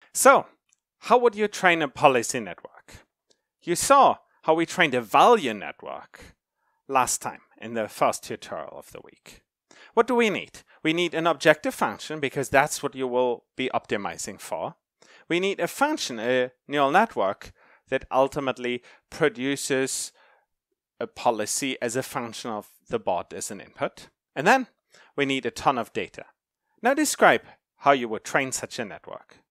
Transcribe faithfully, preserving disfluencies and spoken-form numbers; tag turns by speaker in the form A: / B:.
A: So, how would you train a policy network? You saw how we trained a value network last time in the first tutorial of the week. What do we need? We need an objective function because that's what you will be optimizing for. We need a function, a neural network, that ultimately produces a policy as a function of the bot as an input. And then we need a ton of data. Now describe how you would train such a network.